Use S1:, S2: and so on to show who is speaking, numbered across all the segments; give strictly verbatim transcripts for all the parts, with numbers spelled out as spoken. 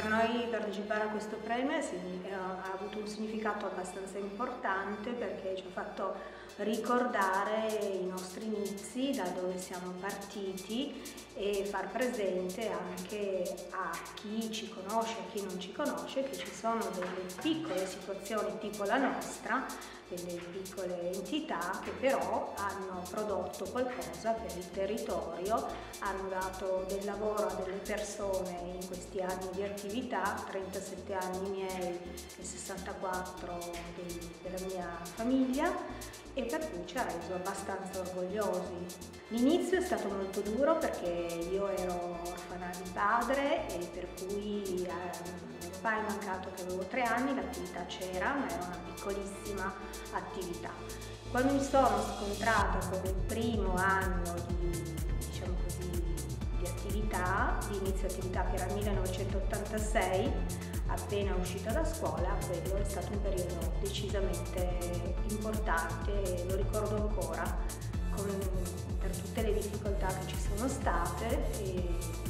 S1: noi partecipare a questo premio ha avuto un significato abbastanza importante perché ci ha fatto ricordare i nostri inizi, da dove siamo partiti, e far presente anche a chi ci conosce, a chi non ci conosce, che ci sono delle piccole situazioni tipo la nostra, delle piccole entità che però hanno prodotto qualcosa per il territorio, hanno dato del lavoro a delle persone in questi anni di attività, trentasette anni miei e sessantaquattro di, della mia famiglia, e per cui ci ha reso abbastanza orgogliosi. L'inizio è stato molto duro perché io ero orfana di padre e per cui eh, mio papà è mancato che avevo tre anni, l'attività c'era, ma era una piccolissima attività. Quando mi sono scontrata con il primo anno di, diciamo così, di attività, di inizio attività, che era il millenovecentottantasei, appena uscita da scuola, quello è stato un periodo decisamente importante e lo ricordo ancora, con, per tutte le difficoltà che ci sono state, e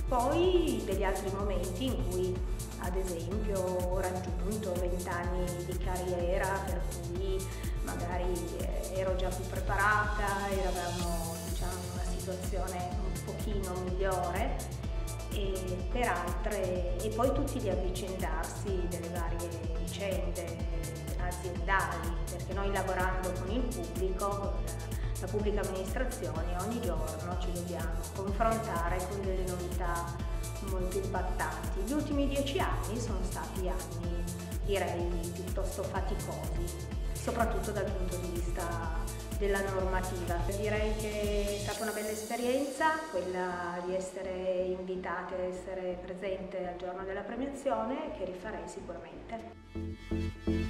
S1: poi degli altri momenti in cui ad esempio ho raggiunto vent'anni di carriera, per cui magari ero già più preparata, eravamo, diciamo, in una situazione un pochino migliore, e per altre, e poi tutti gli avvicendarsi delle varie vicende aziendali, perché noi, lavorando con il pubblico, con la pubblica amministrazione, ogni giorno ci dobbiamo confrontare con delle novità molto impattanti. Gli ultimi dieci anni sono stati anni, direi, piuttosto faticosi, soprattutto dal punto di vista della normativa. Direi che è stata una bella esperienza quella di essere invitata a essere presente al giorno della premiazione, che rifarei sicuramente.